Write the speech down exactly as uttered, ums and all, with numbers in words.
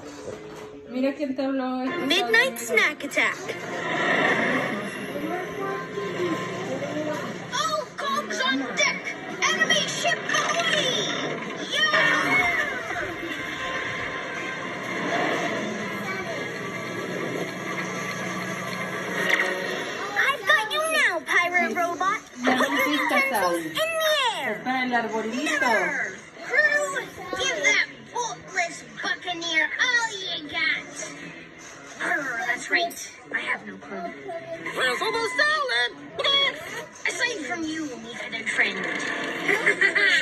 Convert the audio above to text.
Mira quién te habló. Midnight snack attack. All cogs on deck. Enemy ship away. Yeah! I've got you now, pirate robot. In the air. Para el arbolito. Crew, give that boltless buccaneer all you got. Arr, that's right. I have no crew. Where's all the salad? Aside from you, me and friend.